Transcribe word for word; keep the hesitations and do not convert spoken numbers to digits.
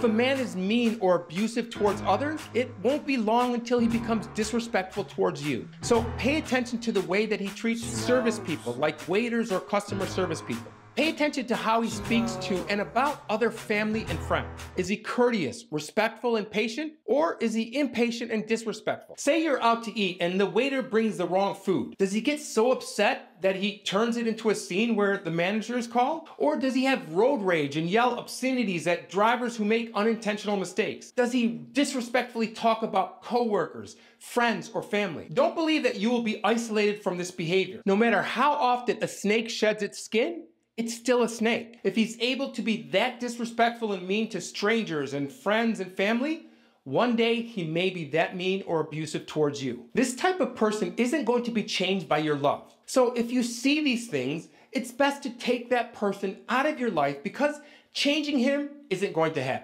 If a man is mean or abusive towards others, it won't be long until he becomes disrespectful towards you. So pay attention to the way that he treats service people, like waiters or customer service people. Pay attention to how he speaks to and about other family and friends. Is he courteous, respectful, and patient? Or is he impatient and disrespectful? Say you're out to eat and the waiter brings the wrong food. Does he get so upset that he turns it into a scene where the manager is called? Or does he have road rage and yell obscenities at drivers who make unintentional mistakes? Does he disrespectfully talk about coworkers, friends, or family? Don't believe that you will be isolated from this behavior. No matter how often a snake sheds its skin, it's still a snake. If he's able to be that disrespectful and mean to strangers and friends and family, one day he may be that mean or abusive towards you. This type of person isn't going to be changed by your love. So if you see these things, it's best to take that person out of your life because changing him isn't going to happen.